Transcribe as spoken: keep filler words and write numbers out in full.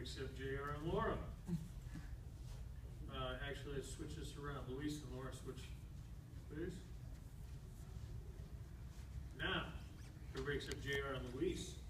except J R and Laura. Uh, actually, let's switch this around. Luis and Laura, switch, please. Now, everybody except J R and Luis.